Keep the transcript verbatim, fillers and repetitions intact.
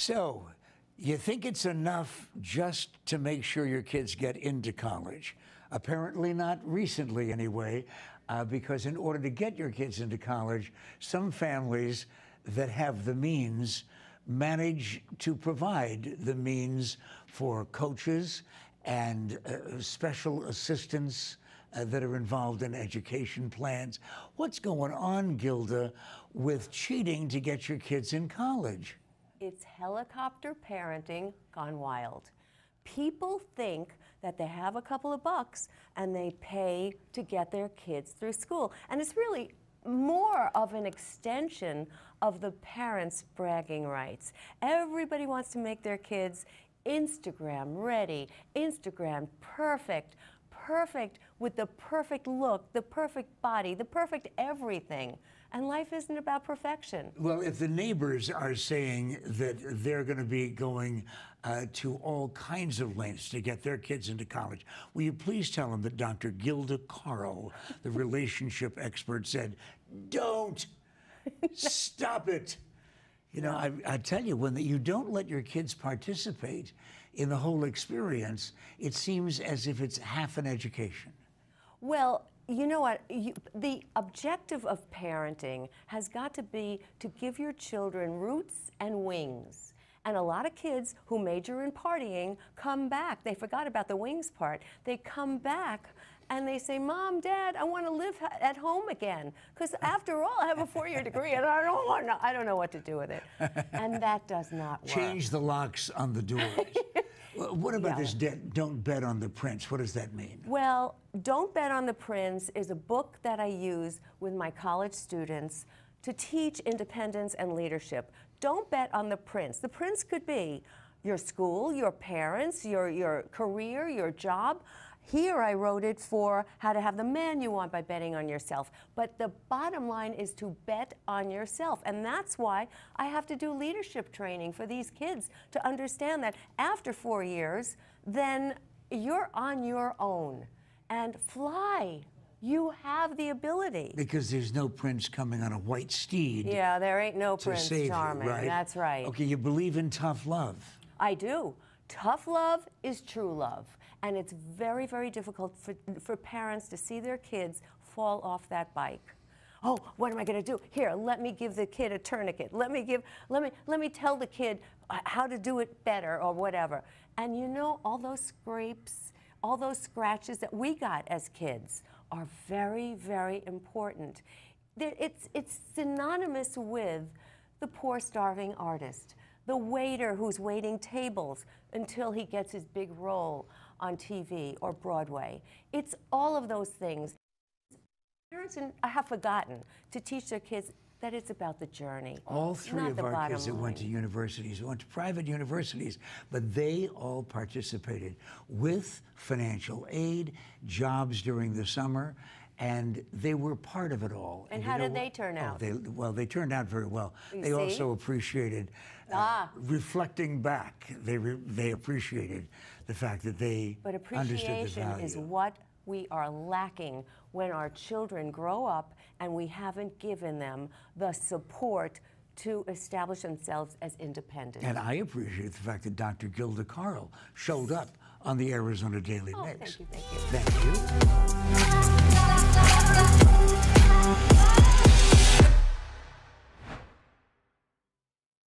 So, you think it's enough just to make sure your kids get into college? Apparently not recently, anyway, uh, because in order to get your kids into college, some families that have the means manage to provide the means for coaches and uh, special assistants uh, that are involved in education plans. What's going on, Gilda, with cheating to get your kids in college? It's helicopter parenting gone wild. People think that they have a couple of bucks and they pay to get their kids through school. And it's really more of an extension of the parents' bragging rights. Everybody wants to make their kids Instagram ready, Instagram perfect, perfect with the perfect look, the perfect body, the perfect everything. And life isn't about perfection. Well, if the neighbors are saying that they're going to be going uh, to all kinds of lengths to get their kids into college, will you please tell them that Doctor Gilda Carle, the relationship expert, said, don't, stop it. You know, I, I tell you, when the, you don't let your kids participate in the whole experience, it seems as if it's half an education. Well, you know what? You, the objective of parenting has got to be to give your children roots and wings. And a lot of kids who major in partying come back. They forgot about the wings part. They come back and they say, Mom, Dad, I want to live at home again. Because after all, I have a four-year degree and I don't want to, I don't know what to do with it. And that does not work. Change the locks on the doors. What about yeah. this debt, Don't Bet on the Prince? What does that mean? Well, Don't Bet on the Prince is a book that I use with my college students to teach independence and leadership. Don't bet on the prince. The prince could be your school, your parents, your, your career, your job. Here I wrote it for how to have the man you want by betting on yourself. But the bottom line is to bet on yourself. And that's why I have to do leadership training for these kids to understand that after four years, then you're on your own. And fly. You have the ability. Because there's no prince coming on a white steed. Yeah, there ain't no Prince Charming. You, right? That's right. Okay, you believe in tough love. I do. Tough love is true love. And it's very, very difficult for, for parents to see their kids fall off that bike. Oh, what am I going to do? Here, let me give the kid a tourniquet. Let me give, let me, let me tell the kid how to do it better or whatever. And you know, all those scrapes, all those scratches that we got as kids are very, very important. It's, it's synonymous with the poor starving artist, the waiter who's waiting tables until he gets his big role on T V or Broadway. It's all of those things. Parents have forgotten to teach their kids that it's about the journey. All three of our kids that went to universities, went to private universities, but they all participated with financial aid, jobs during the summer, and they were part of it all. And, and how did they turn out? Oh, they, well, they turned out very well. You they see? also appreciated, uh, ah. reflecting back, they, re they appreciated the fact that they but understood the appreciation value. is what we are lacking when our children grow up and we haven't given them the support to establish themselves as independent. And I appreciate the fact that Doctor Gilda Carle showed up on the Arizona Daily oh, Mix. Thank you, thank you. Thank you.